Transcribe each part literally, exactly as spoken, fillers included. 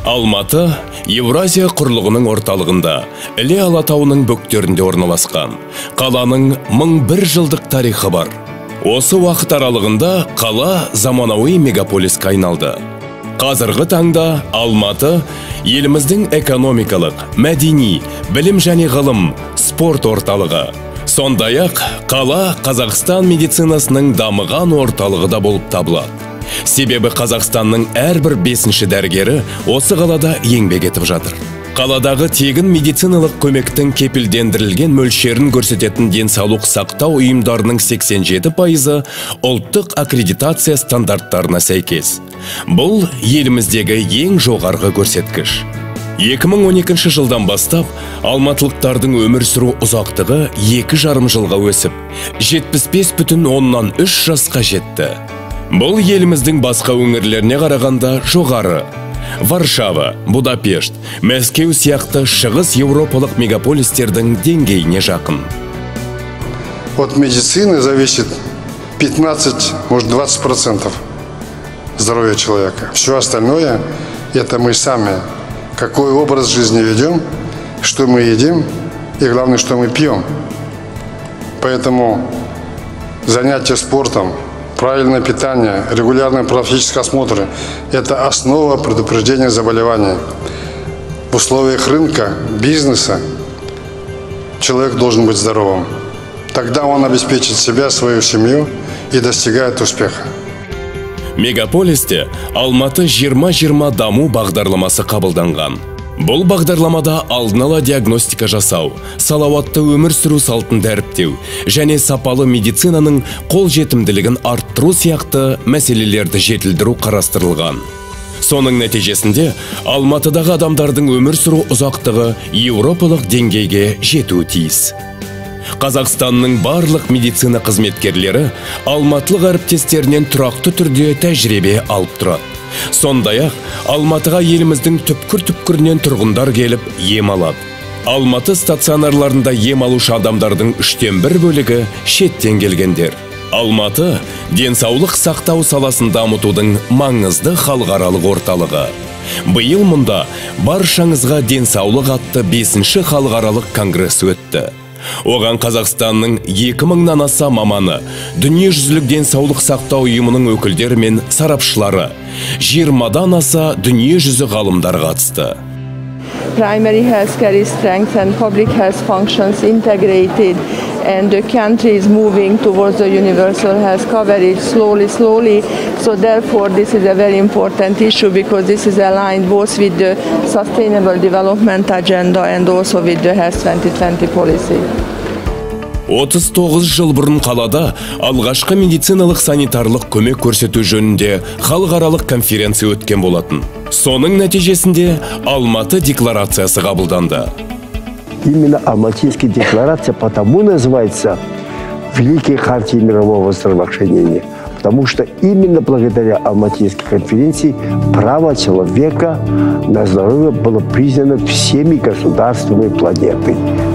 Алматы Евразия құрлығының орталығында, Іле Алатауының бөктерінде орналасқан. Қаланың мың бір жылдық тарихы бар. Осы уақыт аралығында қала заманауи мегаполиске айналды. Қазіргі таңда Алматы еліміздің экономикалық, мәдени, білім және ғылым, спорт орталығы. Сондай-ақ қала Қазақстан медицинасының дамыған орталығы да болып табылады. Себебі Қазақстанның әрбір бесінші дәрігері осы қалада еңбек етіп жатыр. Қаладағы тегін медициналық көмектің кепілдендірілген мөлшерін көрсететін денсаулық сақтау ұйымдарының сексен жеті пайызы ұлттық аккредитация стандарттарына сәйкес. Бұл еліміздегі ең жоғарғы көрсеткіш. екі мың он екінші жылдан бастап алматылықтардың өмір сүру ұзақтығы екі жарым жылға өсіп, жетпіс бес бүтін оннан үш жасқа жетті. Бұл еліміздің басқа өңірлеріне қарағанда жоғары. Варшава, Будапешт, Мәскеу сияқты шығыс еуропалық мегаполистердің деңгейіне жақын. От медицины зависит пятнадцать, может двадцать процентов здоровья человека. Все остальное это мы сами. Какой образ жизни ведем, что мы едим и главное, что мы пьем. Поэтому занятия спортом, правильное питание, регулярные профилактические осмотры – это основа предупреждения заболеваний. В условиях рынка, бизнеса человек должен быть здоровым. Тогда он обеспечит себя, свою семью и достигает успеха. Мегаполисте Алматы жиырма жиырма даму бағдарламасы қабылданған. Бұл бағдарламада алдын ала диагностика жасау, салауатты өмір сүру салтын дәріптеу және сапалы медицинаның қолжетімділігін арттыру сияқты мәселелерді жетілдіру қарастырылған. Соның нәтижесінде Алматыдағы адамдардың өмір сүру ұзақтығы еуропалық деңгейге жетуі тиіс. Қазақстанның барлық медицина қызметкерлері алматылық әріптестерінен тұрақты түрде тәжірибе алып тұрады. Сондай-ақ Алматыға еліміздің түпкір-түпкірінен тұрғындар келіп ем алады. Алматы стационарларында ем алушы адамдардың үштен бір бөлігі шеттен келгендер. Алматы денсаулық сақтау саласын дамытудың маңызды халықаралық орталығы. Биыл мұнда баршаңызға денсаулық атты бесінші халықаралық конгресс өтті. Оған Қазақстанның екі мыңнан аса маманы, дүниежүзілік денсаулық сақтау ұйымының өкілдері мен сарапшылары, жиырмадан аса дүниежүзі ғалымдар қатысты. Primary healthcare is strengthened, public health functions integrated, and the country is moving towards the universal health coverage slowly, slowly. So therefore, this is a very important issue because this is aligned both with the Sustainable Development Agenda and also with the Health twenty twenty policy. отыз тоғыз жыл бұрын қалада алғашқы медициналық санитарлық көмек көрсету жөнінде халықаралық конференция өткен болатын. Соның нәтижесінде Алматы декларациясы қабылданды. Именно Алматинская декларация потому называется Великой хартией мирового здравоохранения, потому что именно благодаря Алматинской конференции право человека на здоровье было признано всеми государствами планеты.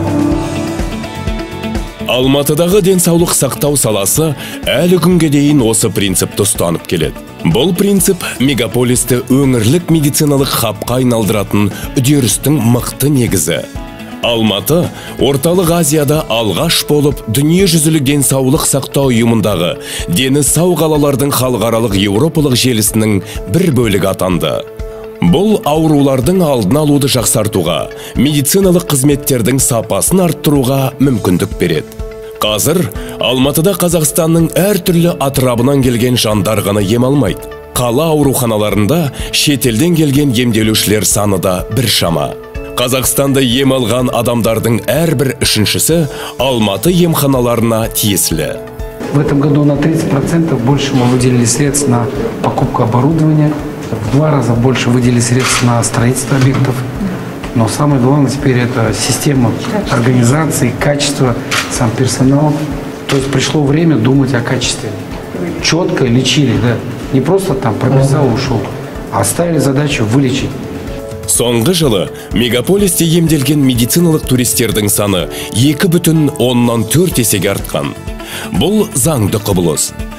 Алматыдағы денсаулық сақтау саласы әлі күнге дейін осы принципті ұстанып келеді. Бұл принцип мегаполисті өңірлік медициналық хабқа айналдыратын үдерістің мықты негізі. Алматы орталық Азияда алғаш болып дүниежүзілік денсаулық сақтау ұйымындағы дені сау қалалардың халықаралық еуропалық желісінің бір бөлігі атанды. Бұл аурулардың алдын алуды жақсартуға, медициналық қызметтердің сапасын арттыруға мүмкіндік береді. Қазір Алматыда Қазақстанның әртүрлі атырабынан келген жандар ғана ем алмайды. Қала ауруханаларында шетелден келген емделушілер саны да бір шама. Қазақстанда ем алған адамдардың әрбір үшіншісі Алматы емханаларына тиесілі. В этом году на тридцать процентов больше мы выделили средств на покупку оборудования. В два раза больше выделили средств на строительство объектов. Но самое главное теперь это система организации, качество, сам персонал. То есть пришло время думать о качестве. Четко лечили, да? Не просто там прописал, ушел, а ставили задачу вылечить. Соңғы жылы мегаполисте емделген медициналық туристердің саны екі бүтін оннан төрт есеге артқан. Бұл заңды құбылыс.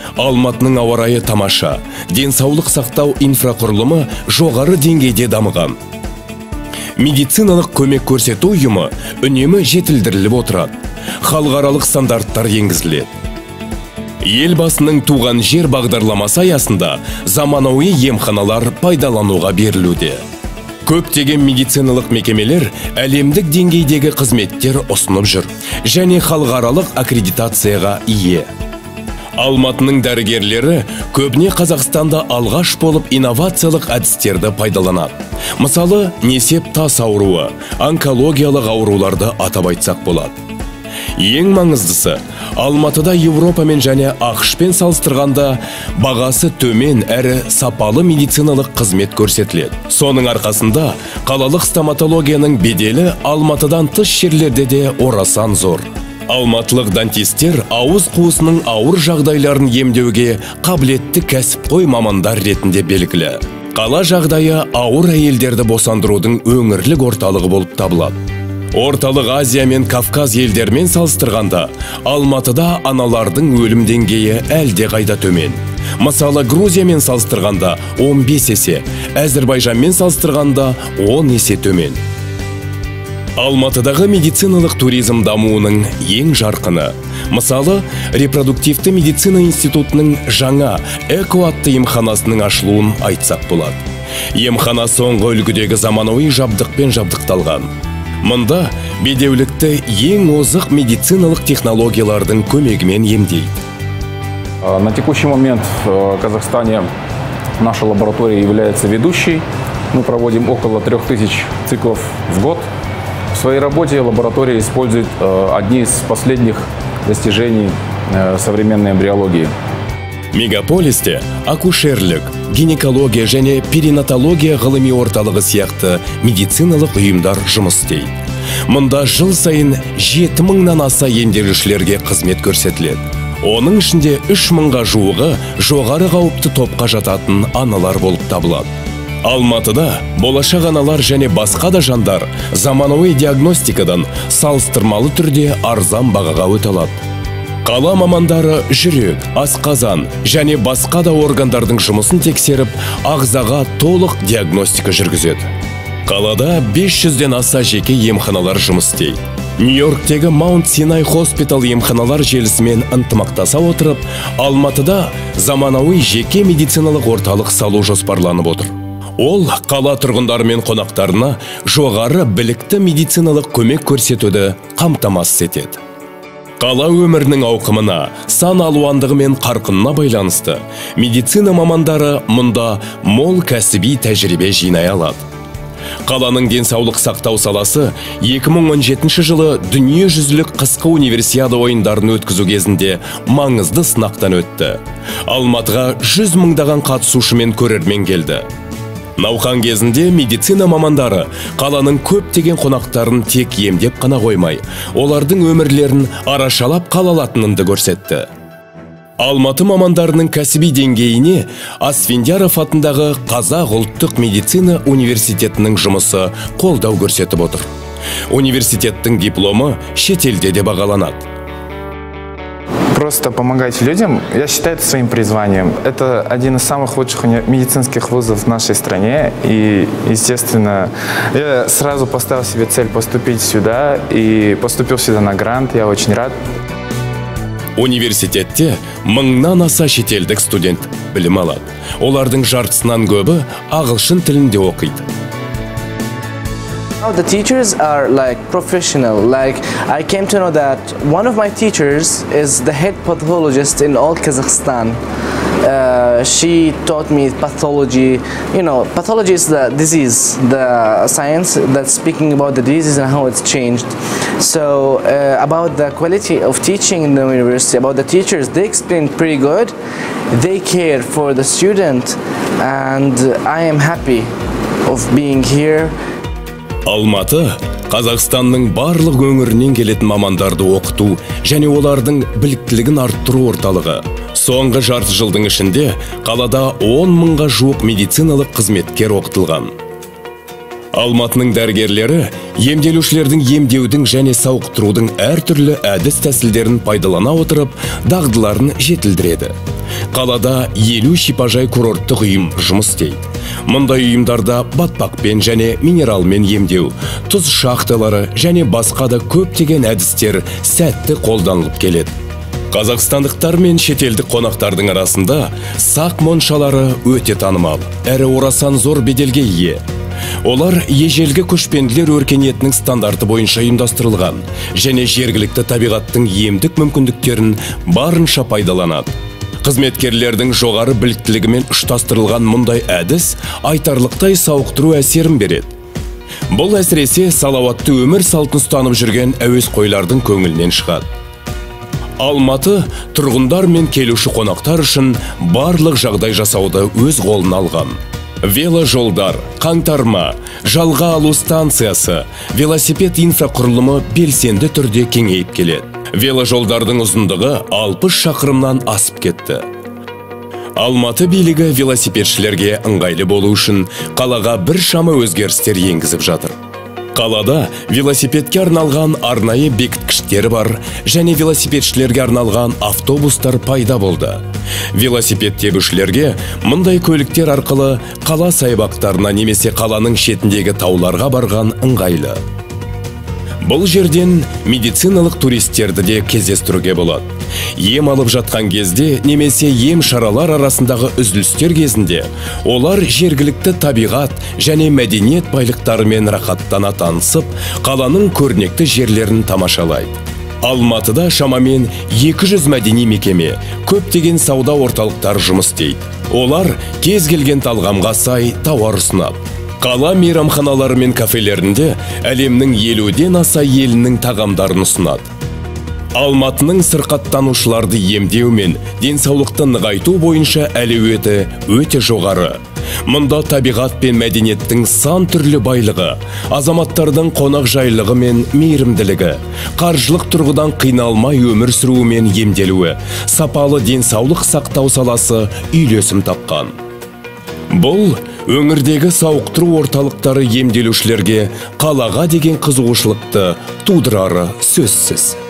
Алматының ауа райы тамаша, денсаулық сақтау инфрақұрылымы жоғары деңгейде дамыған. Медициналық көмек көрсету ұйымы үнемі жетілдіріліп отырады. Халықаралық стандарттар енгізіледі. Елбасының туған жер бағдарламасы аясында заманауи емханалар пайдалануға берілуде. Көптеген медициналық мекемелер әлемдік деңгейдегі қызметтер ұсынып жүр және халықаралық аккредитацияға ие. Алматының дәрігерлері көбіне Қазақстанда алғаш болып инновациялық әдістерді пайдаланады. Мысалы, несеп тас ауруы, онкологиялық ауруларды атап айтсақ болады. Ең маңыздысы, Алматыда Европамен және ақш-пен салыстырғанда бағасы төмен әрі сапалы медициналық қызмет көрсетіледі. Соның арқасында қалалық стоматологияның беделі Алматыдан тыс жерлерде де орасан зор. Алматылық дантистер ауыз қуысының ауыр жағдайларын емдеуге қабілетті кәсіпқой мамандар ретінде белгілі. Қала жағдайы ауыр әйелдерді босандырудың өңірлік орталығы болып табылады. Орталық Азия мен Кавказ елдермен салыстырғанда Алматыда аналардың өлім деңгейі әлде қайда төмен. Мысалы, Грузиямен салыстырғанда он бес есе, Әзірбайжанмен салыстырғанда он есе төмен. Алматыдағы медициналық туризм дамуының ең жарқыны. Мысалы, репродуктивті медицина институтының жаңа Эко атты емханасының ашылуын айтсақ болады. Емхана соңғы үлгідегі заманауи жабдықпен жабдықталған. Мұнда бедеулікті ең озық медициналық технологиялардың көмегімен емдейді. На текущий момент в Казахстане наша лаборатория является ведущей. Мы проводим около трех тысяч циклов в год. В своей работе лаборатория использует одни из последних достижений современной эмбриологии. Мегаполисте акушерлік, гинекология және перинатология ғылыми орталығы сияқты медициналық ұйымдар жұмыс істейді. Мұнда жыл сайын жеті мыңнан аса емделушілерге қызмет көрсетіледі. Оның ішінде үш мыңға жуығы жоғары қауіпті топқа жататын аналар болып табылады. Алматыда болашақ аналар және басқа да жандар заманауи диагностикадан салыстырмалы түрде арзан бағаға өте алады. Қала мамандары жүрек, асқазан және басқа да органдардың жұмысын тексеріп, ағзаға толық диагностика жүргізеді. Қалада бес жүзден аса жеке емханалар жұмыс істейді. Нью-Йорктегі Маунт Синай Хоспитал емханалар желісімен ынтымақтаса отырып, Алматыда заманауи жеке медициналық орталық салу жоспарланып отыр. Ол қала тұрғындары мен қонақтарына жоғары білікті медициналық көмек көрсетуді қамтамасыз етеді. Қала өмірінің ауқымына, сан алуандығы мен қарқынына байланысты медицина мамандары мұнда мол кәсіби тәжірибе жинай алады. Қаланың денсаулық сақтау саласы екі мың он жетінші жылы дүниежүзілік қысқы универсиада ойындарын өткізу кезінде маңызды сынақтан өтті. Алматыға жүз мыңдаған қатысушы мен көрермен келді. Науқан кезінде медицина мамандары қаланың көптеген қонақтарын тек емдеп қана қоймай, олардың өмірлерін арашалап қала алатынын көрсетті. Алматы мамандарының кәсіби деңгейіне Асфендияров атындағы Қазақ ұлттық медицина университетінің жұмысы қолдау көрсетіп отыр. Университеттің дипломы шетелде де бағаланады. Просто помогать людям, я считаю это своим призванием. Это один из самых лучших медицинских вузов в нашей стране. И, естественно, я сразу поставил себе цель поступить сюда и поступил сюда на грант. Я очень рад. Университетте мыңнан аса шетелдік студент білім алады. Олардың жартысынан көбі ағылшын тілінде оқиды. The teachers are like professional. Like I came to know that one of my teachers is the head pathologist in all Kazakhstan. Uh, she taught me pathology. You know, pathology is the disease, the science that's speaking about the disease and how it's changed. So uh, about the quality of teaching in the university, about the teachers, they explain pretty good. They care for the student, and I am happy of being here. Алматы Қазақстанның барлық өңірінен келетін мамандарды оқыту және олардың біліктілігін арттыру орталығы. Соңғы жарты жылдың ішінде қалада он мыңға жуық медициналық қызметкер оқытылған. Алматының дәрігерлері емделушілердің емдеудің және сауықтырудың әртүрлі әдіс тәсілдерін пайдалана отырып, дағдыларын жетілдіреді. Қалада елу шипажай курорттық ұйым жұмыс істейді. Мұндай ұйымдарда батпақпен және минералмен емдеу, тұз шахталары және басқа да көптеген әдістер сәтті қолданылып келеді. Қазақстандықтар мен шетелдік қонақтардың арасында сақ моншалары өте танымал, әрі орасан зор беделге ие. Олар ежелгі көшпенділер өркениетінің стандарты бойынша ұйымдастырылған және жергілікті табиғаттың емдік мүмкіндіктерін барынша пайдаланады. Қызметкерлердің жоғары біліктілігімен ұштастырылған мұндай әдіс айтарлықтай сауықтыру әсерін береді. Бұл әсіресе салауатты өмір салтын ұстанып жүрген әуесқойлардың көңілінен шығады. Алматы тұрғындар мен келуші қонақтар үшін барлық жағдай жасауды өз қолына алған. Веложолдар, қаңтарма, жалға алу станциясы, велосипед инфрақұрылымы белсенді түрде кеңейіп келеді. Веложолдардың ұзындығы алпыс шақырымнан асып кетті. Алматы билігі велосипедшілерге ыңғайлы болу үшін қалаға біршама өзгерістер енгізіп жатыр. Қалада велосипедке арналған арнайы бекіткіштер бар және велосипедшілерге арналған автобустар пайда болды. Велосипед тебушілерге мұндай көліктер арқылы қала саябақтарына немесе қаланың шетіндегі тауларға барған ыңғайлы. Бұл жерден медициналық туристерді де кездестіруге болады. Ем алып жатқан кезде немесе ем шаралар арасындағы үзілістер кезінде олар жергілікті табиғат және мәдениет байлықтарымен рахаттана танысып, қаланың көрнекті жерлерін тамашалайды. Алматыда шамамен екі жүз мәдени мекеме, көптеген сауда орталықтар жұмыс істейді. Олар кез келген талғамға сай тауар ұсынады. Қала мейрамханалары мен кафелерінде әлемнің елуден аса елінің тағамдарын ұсынады. Алматының сырқаттанушыларды емдеу мен денсаулықты нығайту бойынша әлеуеті өте жоғары. Мұнда табиғат пен мәдениеттің сан түрлі байлығы, азаматтардың қонақ жайлығы мен мейірімділігі, қаржылық тұрғыдан қиналмай өмір сүруі мен емделуі, сапалы денсаулық сақтау саласы үйлесім тапқан. Бұл өңірдегі сауықтыру орталықтары емделушілерге қалаға деген қызығушылықты тудырары сөзсіз.